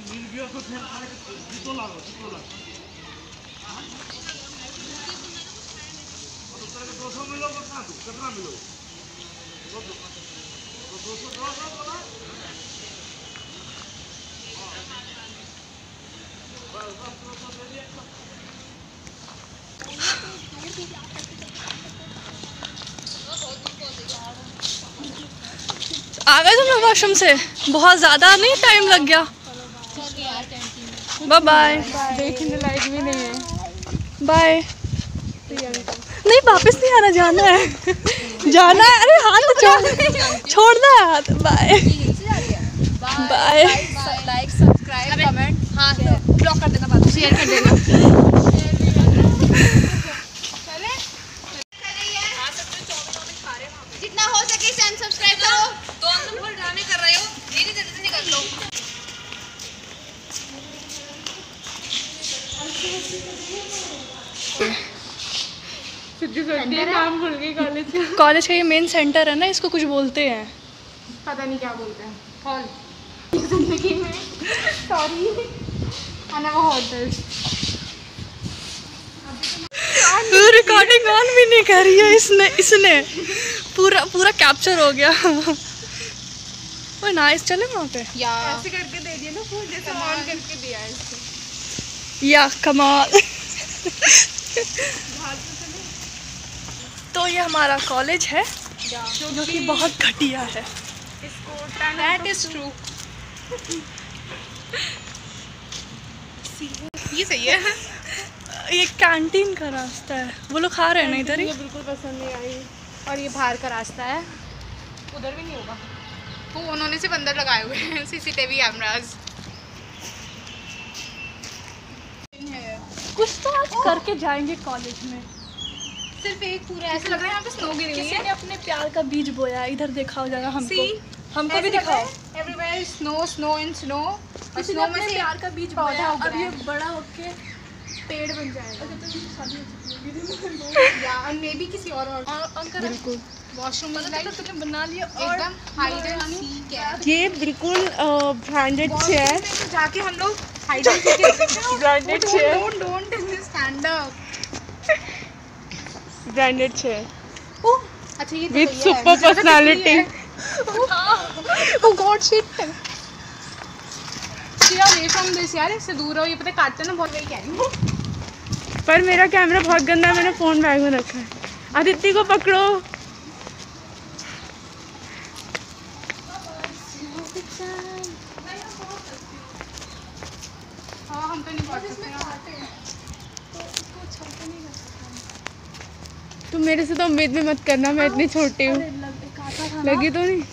आ गए तुम लोग वॉशरूम से? बहुत ज़्यादा नहीं टाइम लग गया? Bye bye. देखने लायक भी नहीं है। बाय। नहीं वापस नहीं आना, जाना है जाना है। अरे हाथ तो छोड़ना है हाथ। Bye bye. Like subscribe comment, हाँ ब्लॉक कर देना, बाद शेयर कर देना। जितना हो सके चैनल सब्सक्राइब करो। 2 नंबर ड्रामे कर रहे हो, मेरी जल्दी से निकल लो। नाम भूल गई कॉलेज का। कॉलेज का ये मेन सेंटर है ना, इसको कुछ बोलते हैं, पता नहीं क्या बोलते हैं। हॉल जिंदगी में सॉरी आना वो होटल। रिकॉर्डिंग ऑन भी नहीं कर रही है इसने पूरा कैप्चर हो गया। वो नाइस। चले वहाँ पे या ऐसे करके दे दिया ना फोन, जैसे ऑन करके दिया है इसको। या कमाल। तो ये हमारा कॉलेज है जो कि बहुत घटिया है। That is true। ये सही है। ये कैंटीन का रास्ता है, वो लोग खा रहे हैं ना इधर ही। मुझे बिल्कुल पसंद नहीं आई। और ये बाहर का रास्ता है, उधर भी नहीं होगा। वो उन्होंने सिर्फ अंदर लगाए हुए हैं सीसीटीवी कैमरास। कुछ तो आज करके जाएंगे कॉलेज में। सिर्फ एक पूरा ऐसा लग रहा है यहाँ पे स्नो गिरी हुई किसी है। ने अपने प्यार का बीज बोया। इधर दिखाओ जरा हमको, See? हमको भी दिखाओ। Everywhere snow snow in snow. किसी ने स्नो में अपने से प्यार का बीज पौधा बोया, उग अब रहा ये है। बड़ा होके पेड़ बन जाएगा। या और मे बी किसी और अंकल बिल्कुल वॉशरूम में मतलब तूने बना लिया और एकदम हाइड एंड सीक है। ये बिल्कुल ब्रांडेड से है। वॉशरूम में तो जाके हम लोग हाइड एंड सीक ब्रांडेड से है। Don't stand up. ब्रांडेड से है अच्छा ये तो विद सही है। Super personality. Oh god shit. Stay away from this यार, इससे दूर रहो। ये पता काटते ना बहुत। वही कह रही हूँ। पर मेरा कैमरा बहुत गंदा है, मैंने फोन बैग में रखा है। आदित्य को पकड़ो। हाँ हम तो नहीं काट सकते। तुम मेरे से तो उम्मीद भी मत करना, मैं इतनी छोटी हूँ। लगी तो नहीं?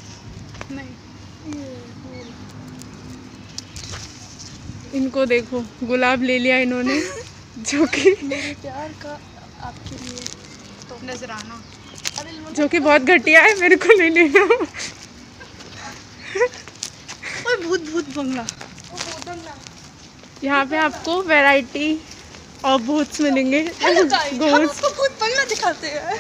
इनको देखो, गुलाब ले लिया इन्होंने जो कि मेरे प्यार का आपके लिए तो नजराना जो कि बहुत घटिया है, मेरे को नहीं लेना। ओए भूत बंगला। यहाँ पे आपको वैरायटी और भूत मिलेंगे। हम आपको भूत बंगला दिखाते हैं।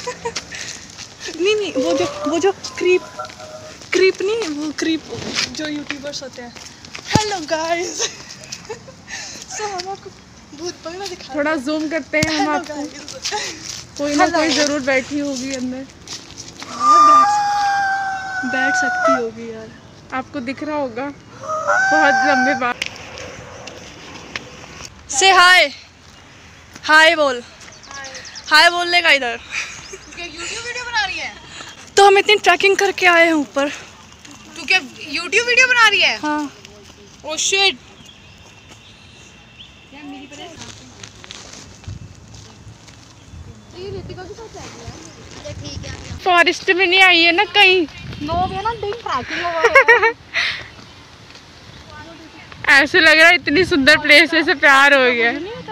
नहीं वो जो क्रीप नहीं, वो क्रीप जो यूट्यूबर्स होते हैं। Hello guys. सो हम आपको भूत बंगला दिखा। थोड़ा जूम करते हैं हम आपको। कोई ना कोई जरूर बैठी होगी अंदर। बैठ सकती होगी यार। आपको दिख रहा होगा बहुत लंबे बाल। से हाय बोल। हाय बोलने का इधर। यूट्यूब वीडियो बना रही है? तो हम इतनी ट्रैकिंग करके आए हैं ऊपर। तू क्या यूट्यूब वीडियो बना रही है? हाँ। Oh shit. फॉरेस्ट में नहीं आई है ना कहीं। नो वे ना डूइंग ट्रैकिंग ओवर। ऐसे लग रहा है इतनी सुंदर प्लेस से प्यार हो गया।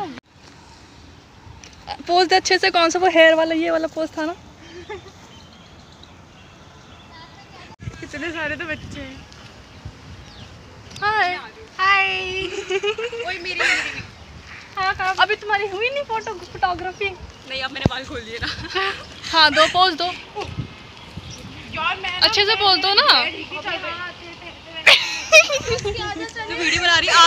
पोज दे अच्छे से। कौन सा वो हेयर वाला, ये वाला पोज था ना। कितने सारे तो बच्चे हैं। हाय हाय। ओए मेरी हाँ कहाँ? अभी तुम्हारी हुई नहीं फोटोग्राफी? नहीं अब मैंने बाल खोल दिए ना। हाँ दो पोज दो। यार मैं अच्छे से बोल दो ना। तो वीडियो बना रही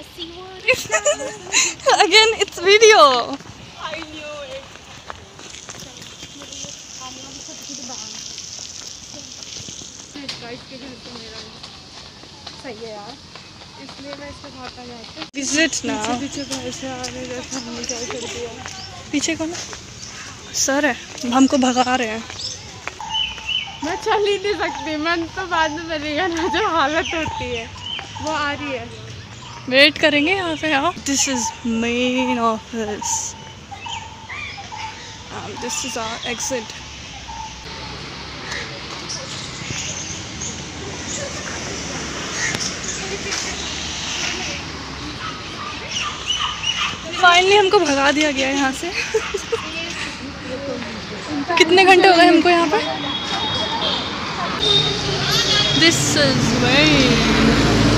Again, it's video. इसके घर पे मेरा सही है यार, इसलिए मैं इसके घर पर जाती हूँ। Visit now. पीछे भैंसे आ रहे जैसे हमने क्या कर दिया। पीछे कौन है? सर है, हमको भगा रहे हैं। मैं चल ही नहीं सकती, मन तो बाद में मिलेगा ना, जो हालत होती है वो आ रही है। वेट करेंगे यहाँ पे। आओ, this is main office, this is our exit. Finally हमको भगा दिया गया यहाँ से। कितने घंटे हो गए हमको यहाँ पे? This is very